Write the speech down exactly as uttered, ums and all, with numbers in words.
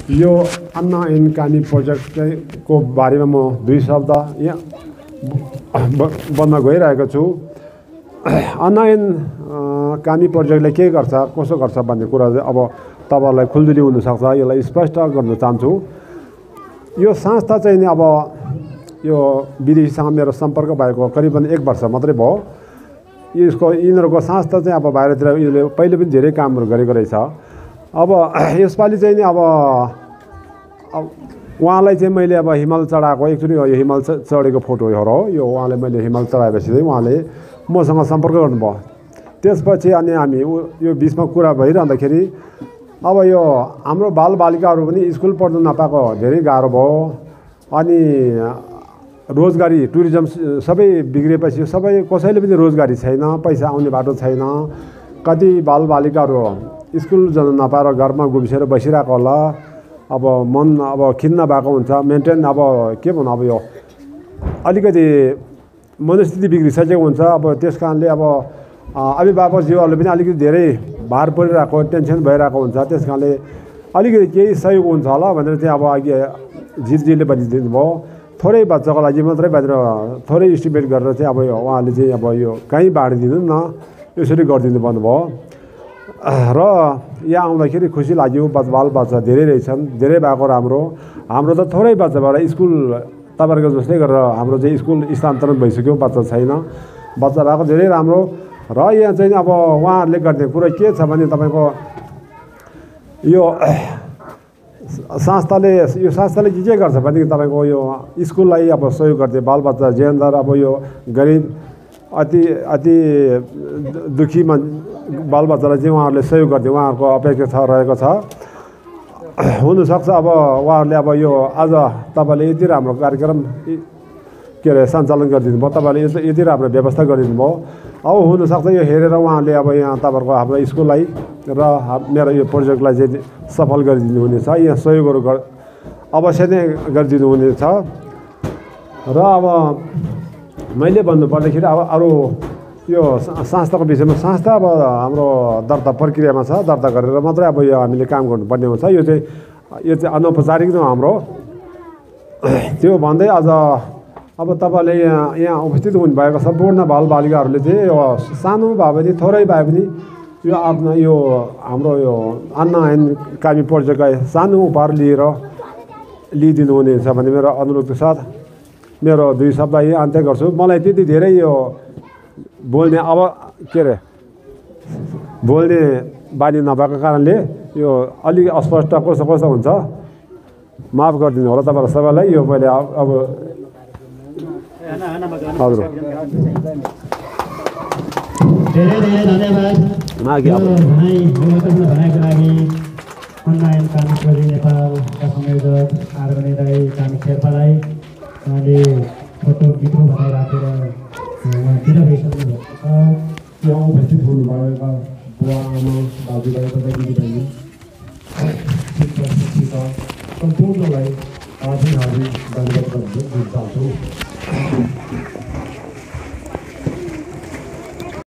यो Anna an Kami project को बारेमा म दुई शब्द यहाँ भन्न गइरहेको छु। अन्ना एन कामी प्रोजेक्टले के गर्छ कसो गर्छ भन्ने कुरा चाहिँ अब तपाईहरुलाई खुल्दुली हुनसक्छ, यसलाई स्पष्ट गर्न चाहन्छु। यो संस्था चाहिँ नि अब यो विदेशीसँग मेरो सम्पर्क भएको करिबन एक वर्ष मात्रै भयो। यसको यिनीहरूको संस्था चाहिँ अब बाहिरतिर यसले पहिले पनि धेरै कामहरू गरेको रहेछ। अब यसपालि चाहिँ नि अब उहाँलाई चाहिँ मैले अब हिमाल चढाएको एकचोटि यो हिमाल चढेको फोटो हो यो। उहाँले मैले हिमाल चढाएपछि चाहिँ उहाँले मसँग सम्पर्क गर्नुभयो। त्यसपछि अनि हामी यो बिचमा कुरा भइरहँदाखेरि अब यो हाम्रो बालबालिकाहरू पनि स्कुल पढ्न नपाएको धेरै गाह्रो भयो। अनि रोजगारी टुरिज्म सबै बिग्रेपछि सबै कसैले पनि रोजगारी छैन, पैसा आउने बाटो छैन। कति बालबालिकाहरू स्कुल जान नपाएर घरमा गुम्सेर बसिरहेको होला। अब मन अब खिन्न भएको हुन्छ, मेन्टेन अब के भन्नु अब यो अलिकति मनस्थिति बिग्रिसकेको हुन्छ। अब त्यस कारणले अब अभिभावकज्यूहरूले पनि अलिकति धेरै भार परिरहेको टेन्सन भइरहेको हुन्छ। त्यस कारणले अलिकति केही सहयोग हुन्छ होला भनेर चाहिँ अब अघि जितजीले भनिदिनु भयो। थोरै बच्चाको लागि मात्रै भनेर थोरै इस्टिमेट गरेर चाहिँ अब उहाँले चाहिँ अब यो कहीँ बाँडिदिनु न यसरी गरिदिनु भन्नुभयो। र यहाँ आउँदाखेरि खुसी लाग्यो। बाल बच्चा धेरै रहेछन्, धेरै भएको राम्रो। हाम्रो त थोरै बच्चा भएर स्कुल तपाईँहरूको जस्तै गरेर हाम्रो चाहिँ स्कुल स्थानान्तरण भइसक्यो, बच्चा छैन। बच्चा भएको धेरै राम्रो। र यहाँ चाहिँ अब उहाँहरूले गर्ने कुरा के छ भने तपाईँको यो संस्थाले यो संस्थाले के के गर्छ भने तपाईँको यो स्कुललाई अब सहयोग गर्दै बालबच्चा जेनदार अब यो गरिब अति अति दुखी मान बालबच्चालाई चाहिँ उहाँहरूले सहयोग गर्दै उहाँहरूको अपेक्षा छ रहेको छ। हुनसक्छ अब उहाँहरूले अब यो आज तपाईँले यति राम्रो कार्यक्रम के अरे सञ्चालन गरिदिनु भयो, तपाईँले यति यति राम्रो व्यवस्था गरिदिनु भयो। अब हुनसक्छ यो हेरेर उहाँहरूले अब यहाँ तपाईँहरूको हाम्रो स्कुललाई र मेरो यो प्रोजेक्टलाई चाहिँ सफल गरिदिनु हुनेछ। यहाँ सहयोगहरू गर अवश्य नै गरिदिनु हुनेछ। र अब मैले भन्नुपर्दाखेरि अब अरू यो संस्थाको विषयमा संस्था अब हाम्रो दर्ता प्रक्रियामा छ, दर्ता गरेर मात्रै अब यो हामीले काम गर्नुपर्ने हुन्छ। यो चाहिँ यो चाहिँ अनौपचारिक नै हाम्रो त्यो भन्दै आज अब तपाईँले यहाँ यहाँ उपस्थित हुनुभएको सम्पूर्ण बालबालिकाहरूले चाहिँ यो सानो भए पनि थोरै भए पनि यो आफ्नो यो हाम्रो यो अन्ना एन कामी प्रोजेक्टलाई सानो उपहार लिएर लिइदिनु हुनेछ भन्ने मेरो अनुरोधको साथ मेरो दुई शब्द यही अन्त्य गर्छु। मलाई त्यति धेरै यो बोल्ने अब के अरे बोल्ने बानी नभएको कारणले यो अलिक अस्पष्ट कस्तो कस्तो हुन्छ माफ गरिदिनु होला तपाईँहरू सबैलाई। यो मैले अब हजुर धेरै धेरै धन्यवाद मागी अब भनाइको लागि अन्ना एन कामी प्रोजेक्ट नेपालका संयोजक आर्गने राई कामी शेर्पालाई उहाँले फोटो भिडियो बनाइराखेर उहाँ किन गइसक्नु भएको छ। यहाँ उपस्थित हुनुभएका बुवा आमा दाजुभाइ तथा दिदीबहिनी सम्पूर्णलाई आजै हामी धन्यवाद दिन चाहन्छौँ।